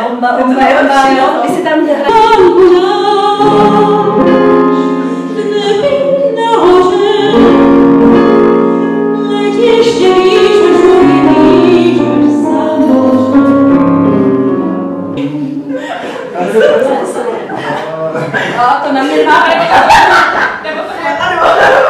Vy si tam hrají. To na mě má nebo to je ano.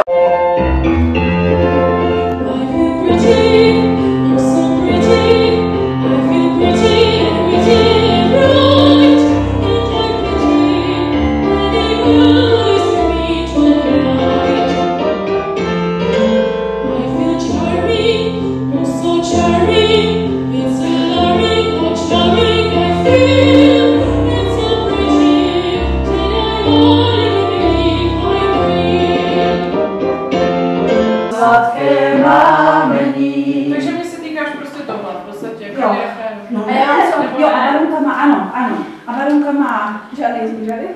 Takže mě se týkáš prostě tohle, v podstatě. Jo. No, a já co? Jo, a Barunka má, ano. A Barunka má žádný zvířady?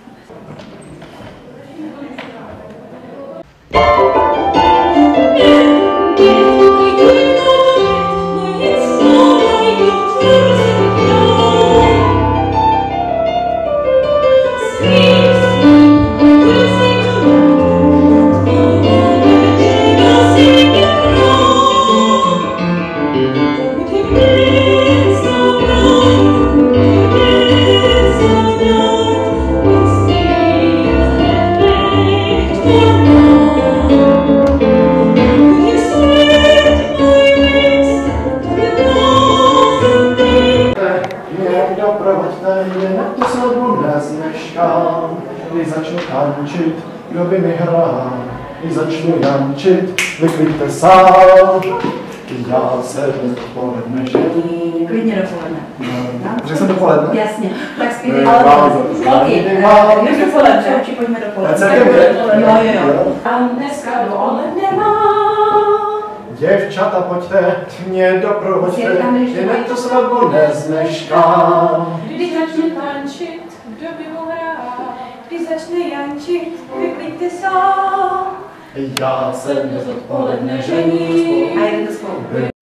To se dnes neškám, když začnu tančit, kdo by mi hrál, když začnu jančit, vykliďte sál. Já se dopoledne žením. Klidně dopoledne. Řekl jsem dopoledne? Jasně. Tak zpívej, ale jdeš dopoledne, či pojďme dopoledne. Jo. A dneska dopoledne mám. Děvčata, pojďte, mě doprovoďte, jinak to svatbu nezneškám. Když začne tančit, kdo by mohl hrát? Když začne jančit, vykliďte sám. Já se dnes odpoledne žením. A jdete spolu.